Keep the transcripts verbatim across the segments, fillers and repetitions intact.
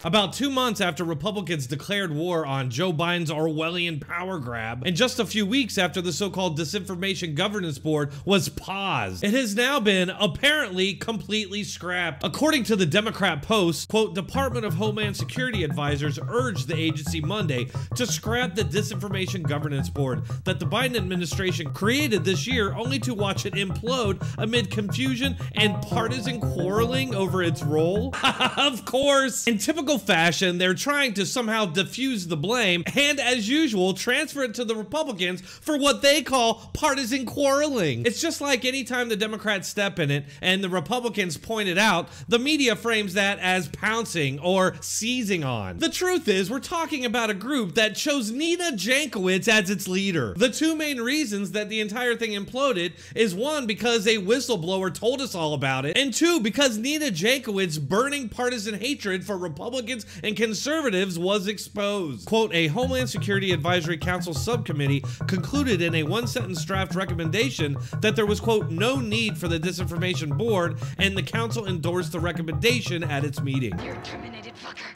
About two months after Republicans declared war on Joe Biden's Orwellian power grab, and just a few weeks after the so-called Disinformation Governance Board was paused, it has now been apparently completely scrapped. According to the Democrat Post, quote, Department of Homeland Security advisors urged the agency Monday to scrap the Disinformation Governance Board that the Biden administration created this year, only to watch it implode amid confusion and partisan quarreling over its role. Of course, in typical fashion, they're trying to somehow diffuse the blame and, as usual, transfer it to the Republicans for what they call partisan quarreling. It's just like anytime the Democrats step in it and the Republicans point it out, the media frames that as pouncing or seizing on. The truth is, we're talking about a group that chose Nina Jankowicz as its leader. The two main reasons that the entire thing imploded is one, because a whistleblower told us all about it, and two, because Nina Jankowicz's burning partisan hatred for Republicans and conservatives was exposed. Quote, a Homeland Security Advisory Council subcommittee concluded in a one-sentence draft recommendation that there was, quote, no need for the Disinformation Board, and the council endorsed the recommendation at its meeting. You're terminated, fucker.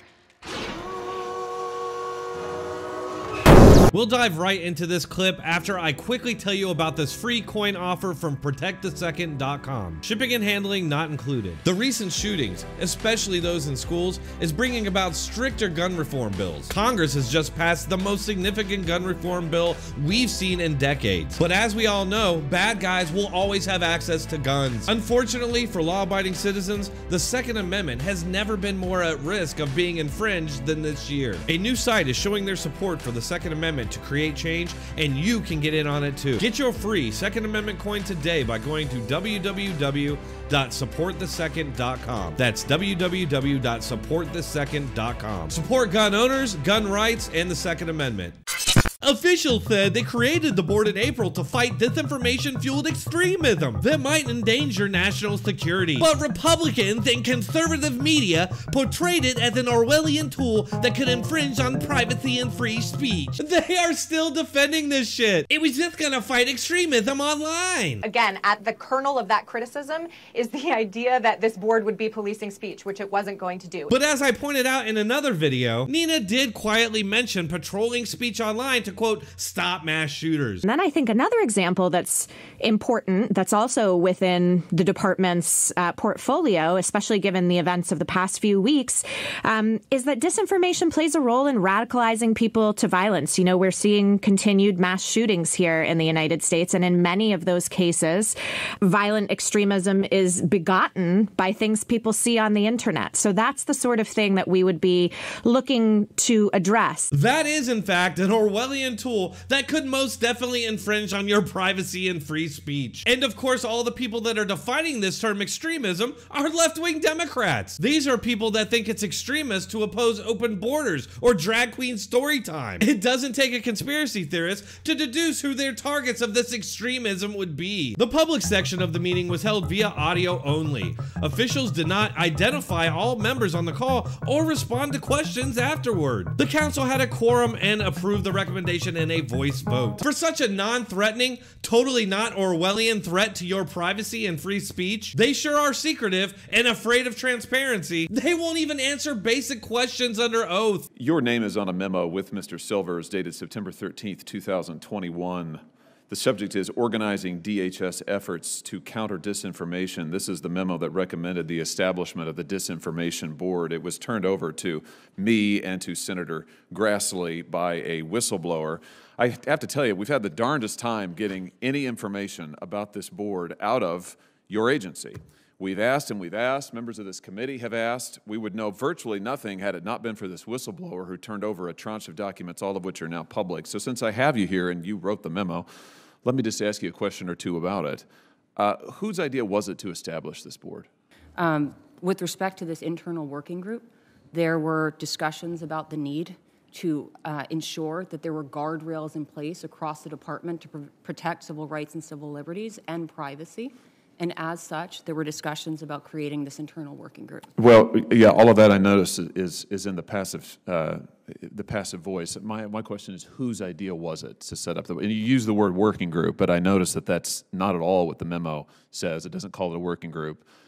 We'll dive right into this clip after I quickly tell you about this free coin offer from protect the second dot com. Shipping and handling not included. The recent shootings, especially those in schools, is bringing about stricter gun reform bills. Congress has just passed the most significant gun reform bill we've seen in decades. But as we all know, bad guys will always have access to guns. Unfortunately for law-abiding citizens, the Second Amendment has never been more at risk of being infringed than this year. A new site is showing their support for the Second Amendment to create change, and you can get in on it too. Get your free Second Amendment coin today by going to w w w dot support the second dot com. That's w w w dot support the second dot com. Support gun owners, gun rights, and the Second Amendment. Officials said they created the board in April to fight disinformation-fueled extremism that might endanger national security. But Republicans and conservative media portrayed it as an Orwellian tool that could infringe on privacy and free speech. They are still defending this shit. It was just gonna fight extremism online. Again, at the kernel of that criticism is the idea that this board would be policing speech, which it wasn't going to do. But as I pointed out in another video, Nina did quietly mention patrolling speech online to, quote, stop mass shooters. And then I think another example that's important, that's also within the department's uh, portfolio, especially given the events of the past few weeks, um, is that disinformation plays a role in radicalizing people to violence. You know, we're seeing continued mass shootings here in the United States, and in many of those cases, violent extremism is begotten by things people see on the internet. So that's the sort of thing that we would be looking to address. That is, in fact, an Orwellian tool that could most definitely infringe on your privacy and free speech. And of course, all the people that are defining this term extremism are left-wing Democrats. These are people that think it's extremist to oppose open borders or drag queen story time. It doesn't take a conspiracy theorist to deduce who their targets of this extremism would be. The public section of the meeting was held via audio only. Officials did not identify all members on the call or respond to questions afterward. The council had a quorum and approved the recommendation in a voice vote. For such a non-threatening, totally not Orwellian threat to your privacy and free speech, they sure are secretive and afraid of transparency. They won't even answer basic questions under oath. Your name is on a memo with Mister Silvers dated September thirteenth, two thousand twenty-one. The subject is organizing D H S efforts to counter disinformation. This is the memo that recommended the establishment of the Disinformation Board. It was turned over to me and to Senator Grassley by a whistleblower. I have to tell you, we've had the darndest time getting any information about this board out of your agency. We've asked and we've asked, members of this committee have asked. We would know virtually nothing had it not been for this whistleblower who turned over a tranche of documents, all of which are now public. So since I have you here and you wrote the memo, let me just ask you a question or two about it. Uh, whose idea was it to establish this board? Um, with respect to this internal working group, there were discussions about the need to uh, ensure that there were guardrails in place across the department to pr protect civil rights and civil liberties and privacy. And as such, there were discussions about creating this internal working group. Well, yeah, all of that I noticed is is in the passive uh, the passive voice. My my question is, whose idea was it to set up the? And you use the word working group, but I noticed that that's not at all what the memo says. It doesn't call it a working group.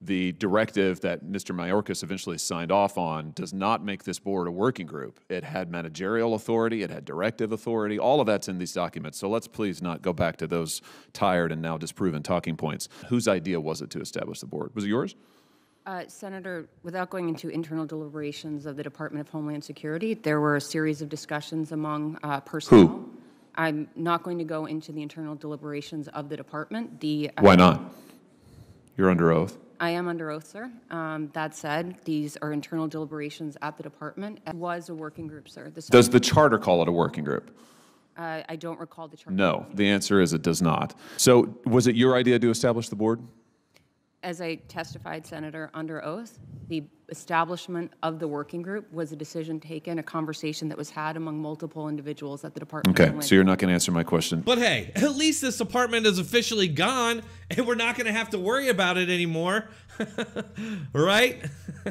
The directive that Mister Mayorkas eventually signed off on does not make this board a working group. It had managerial authority, it had directive authority, all of that's in these documents. So let's please not go back to those tired and now disproven talking points. Whose idea was it to establish the board? Was it yours? Uh, Senator, without going into internal deliberations of the Department of Homeland Security, there were a series of discussions among uh, personnel. Who? I'm not going to go into the internal deliberations of the department. The uh, Why not? You're under oath. I am under oath, sir. Um, that said, these are internal deliberations at the department. It was a working group, sir. The Does the charter call it a working group? Uh, I don't recall the charter. No. The answer is it does not. So was it your idea to establish the board? As I testified, Senator, under oath, the establishment of the working group was a decision taken, a conversation that was had among multiple individuals at the Department of Okay, Homeland so you're not going to answer my question. But hey, at least this department is officially gone, and we're not going to have to worry about it anymore. Right?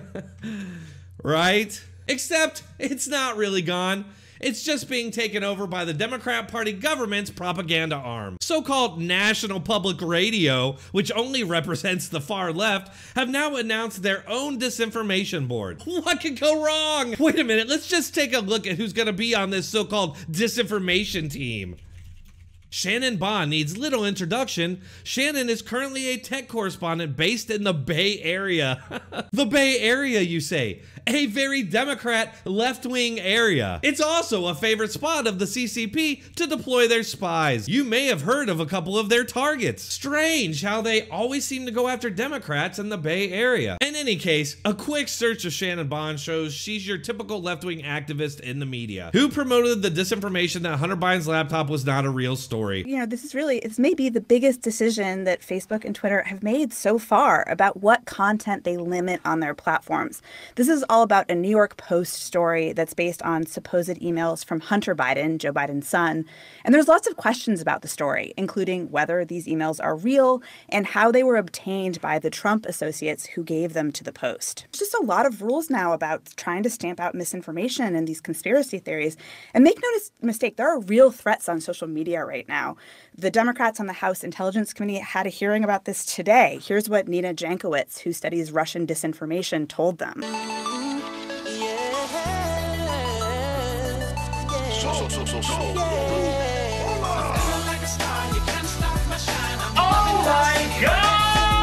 Right? Except it's not really gone. It's just being taken over by the Democrat Party government's propaganda arm. So-called National Public Radio, which only represents the far left, have now announced their own disinformation board. What could go wrong? Wait a minute, let's just take a look at who's gonna be on this so-called disinformation team. Shannon Bond needs little introduction. Shannon is currently a tech correspondent based in the Bay Area. The Bay Area, you say? A very Democrat left-wing area. It's also a favorite spot of the C C P to deploy their spies. You may have heard of a couple of their targets. Strange how they always seem to go after Democrats in the Bay Area. In any case, a quick search of Shannon Bond shows she's your typical left-wing activist in the media, who promoted the disinformation that Hunter Biden's laptop was not a real story. You know, this is really, it's maybe the biggest decision that Facebook and Twitter have made so far about what content they limit on their platforms. This is all about a New York Post story that's based on supposed emails from Hunter Biden, Joe Biden's son. And there's lots of questions about the story, including whether these emails are real and how they were obtained by the Trump associates who gave them to the Post. There's just a lot of rules now about trying to stamp out misinformation and these conspiracy theories. And make no mistake, there are real threats on social media right now. The Democrats on the House Intelligence Committee had a hearing about this today. Here's what Nina Jankowicz, who studies Russian disinformation, told them. So, so, so, so. Oh my God!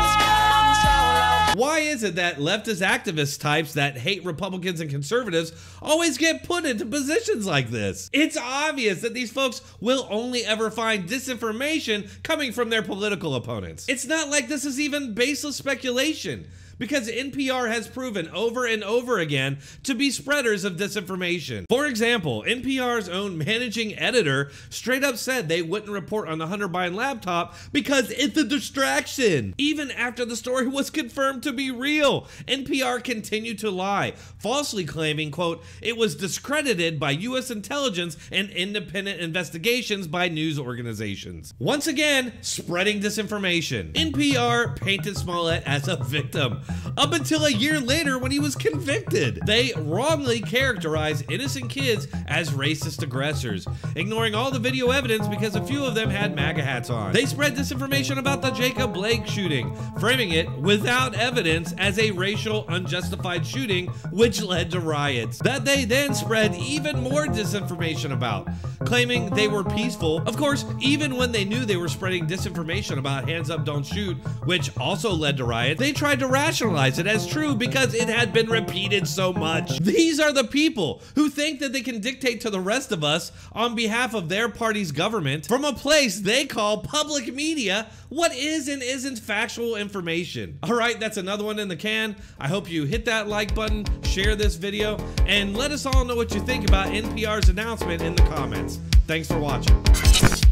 Why is it that leftist activist types that hate Republicans and conservatives always get put into positions like this? It's obvious that these folks will only ever find disinformation coming from their political opponents. It's not like this is even baseless speculation, because N P R has proven over and over again to be spreaders of disinformation. For example, N P R's own managing editor straight up said they wouldn't report on the Hunter Biden laptop because it's a distraction. Even after the story was confirmed to be real, N P R continued to lie, falsely claiming, quote, it was discredited by U S intelligence and independent investigations by news organizations. Once again, spreading disinformation. N P R painted Smollett as a victim, up until a year later when he was convicted. They wrongly characterized innocent kids as racist aggressors, ignoring all the video evidence because a few of them had MAGA hats on. They spread disinformation about the Jacob Blake shooting, framing it without evidence as a racial unjustified shooting, which led to riots, that they then spread even more disinformation about, claiming they were peaceful. Of course, even when they knew they were spreading disinformation about hands up, don't shoot, which also led to riots, they tried to rationalize it as true because it had been repeated so much. These are the people who think that they can dictate to the rest of us on behalf of their party's government from a place they call public media what is and isn't factual information. All right, that's another one in the can. I hope you hit that like button, share this video, and let us all know what you think about N P R's announcement in the comments. Thanks for watching.